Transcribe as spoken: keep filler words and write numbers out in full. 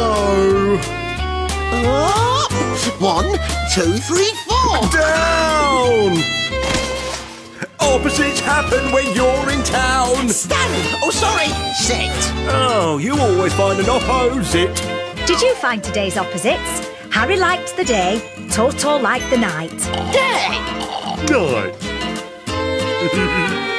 go! Up! One, two, three, four! Down! Opposites happen when you're in town! Stand! Oh, sorry, sit! Oh, you always find an opposite. Did you find today's opposites? Harry liked the day, Toto liked the night. Day! Night.